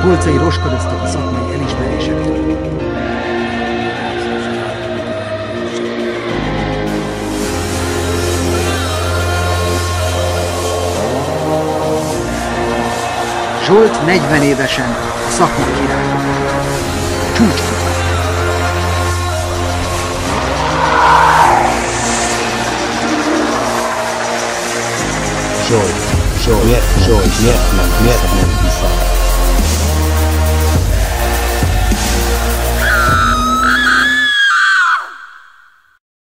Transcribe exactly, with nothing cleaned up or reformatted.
polcai roskadoztak a szakmai elismerésektől. Zsolt negyven évesen a szakma király. Csúcsfutó. Zsolt, Zsolt, miért, Zsolt, miért nem, miért nem hiszem?